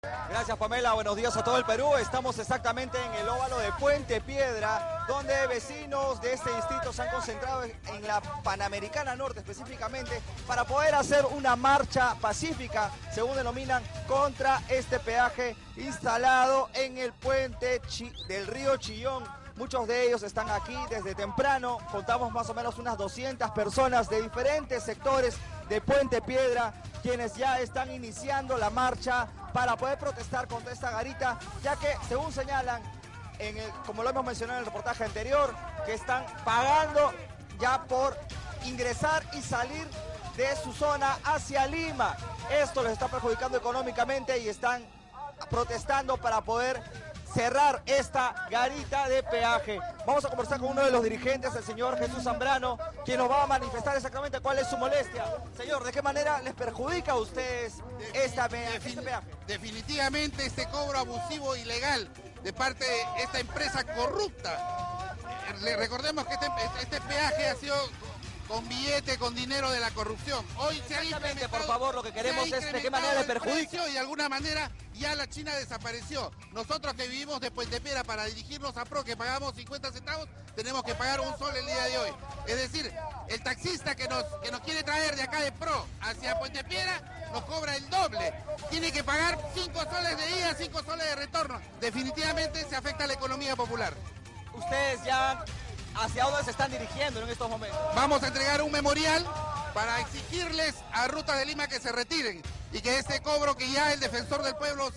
Gracias, Pamela. Buenos días a todo el Perú. Estamos exactamente en el óvalo de Puente Piedra, donde vecinos de este distrito se han concentrado en la Panamericana Norte específicamente para poder hacer una marcha pacífica, según denominan, contra este peaje instalado en el puente del río Chillón. Muchos de ellos están aquí desde temprano. Contamos más o menos unas 200 personas de diferentes sectores de Puente Piedra, quienes ya están iniciando la marcha para poder protestar contra esta garita, ya que, según señalan, como lo hemos mencionado en el reportaje anterior, que están pagando ya por ingresar y salir de su zona hacia Lima. Esto les está perjudicando económicamente y están protestando para poder cerrar esta garita de peaje. Vamos a conversar con uno de los dirigentes, el señor Jesús Zambrano, quien nos va a manifestar exactamente cuál es su molestia. Señor, ¿de qué manera les perjudica a ustedes este peaje? Definitivamente este cobro abusivo e ilegal de parte de esta empresa corrupta. Recordemos que este peaje ha sido con billete, con dinero de la corrupción. Hoy se ha implementado, por favor, lo que queremos es de qué manera le perjudica. Y de alguna manera ya la China desapareció. Nosotros que vivimos de Puente Piedra para dirigirnos a PRO, que pagamos 50 centavos, tenemos que pagar un sol el día de hoy. Es decir, el taxista que nos quiere traer de acá de PRO hacia Puente Piedra nos cobra el doble. Tiene que pagar 5 soles de ida, 5 soles de retorno. Definitivamente se afecta a la economía popular. Ustedes ya, ¿hacia dónde se están dirigiendo en estos momentos? Vamos a entregar un memorial para exigirles a Rutas de Lima que se retiren y que este cobro que ya el defensor del pueblo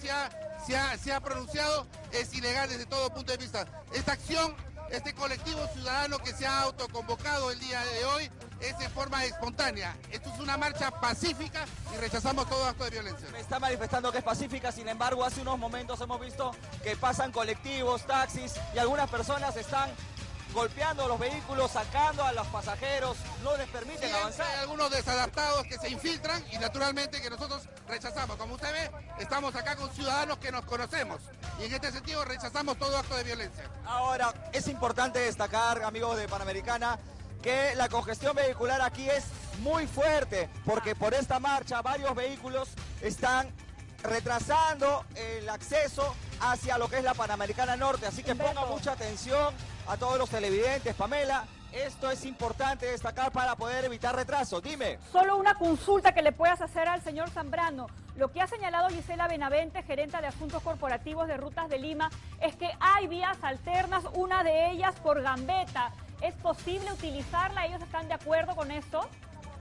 se ha pronunciado es ilegal desde todo punto de vista. Esta acción, este colectivo ciudadano que se ha autoconvocado el día de hoy es en forma espontánea. Esto es una marcha pacífica y rechazamos todo acto de violencia. Me está manifestando que es pacífica, sin embargo, hace unos momentos hemos visto que pasan colectivos, taxis y algunas personas están golpeando los vehículos, sacando a los pasajeros, no les permiten avanzar. Hay algunos desadaptados que se infiltran y naturalmente que nosotros rechazamos. Como usted ve, estamos acá con ciudadanos que nos conocemos y en este sentido rechazamos todo acto de violencia. Ahora, es importante destacar, amigos de Panamericana, que la congestión vehicular aquí es muy fuerte, porque por esta marcha varios vehículos están retrasando el acceso hacia lo que es la Panamericana Norte, así que ponga mucha atención a todos los televidentes. Pamela, esto es importante destacar para poder evitar retraso. Dime. Solo una consulta que le puedas hacer al señor Zambrano. Lo que ha señalado Gisela Benavente, gerente de Asuntos Corporativos de Rutas de Lima, es que hay vías alternas, una de ellas por Gambetta. ¿Es posible utilizarla? ¿Ellos están de acuerdo con esto?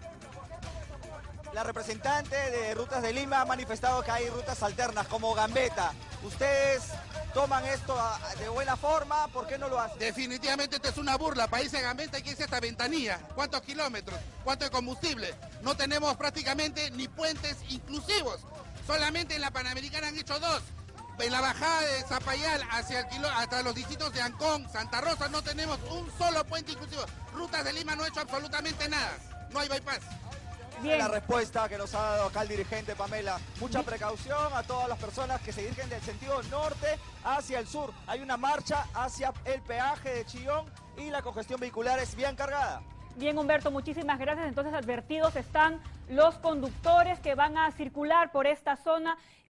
La representante de Rutas de Lima ha manifestado que hay rutas alternas como Gambetta. ¿Ustedes toman esto de buena forma? ¿Por qué no lo hacen? Definitivamente esto es una burla. País de Gambetta hay que irse hasta Ventanilla. ¿Cuántos kilómetros? ¿Cuánto de combustible? No tenemos prácticamente ni puentes inclusivos. Solamente en la Panamericana han hecho 2. En la bajada de Zapayal hasta los distritos de Ancón, Santa Rosa, no tenemos un solo puente inclusivo. Rutas de Lima no ha hecho absolutamente nada. No hay bypass. Bien. La respuesta que nos ha dado acá el dirigente, Pamela. Mucha precaución a todas las personas que se dirigen del sentido norte hacia el sur. Hay una marcha hacia el peaje de Chillón y la congestión vehicular es bien cargada. Bien, Humberto, muchísimas gracias. Entonces, advertidos están los conductores que van a circular por esta zona.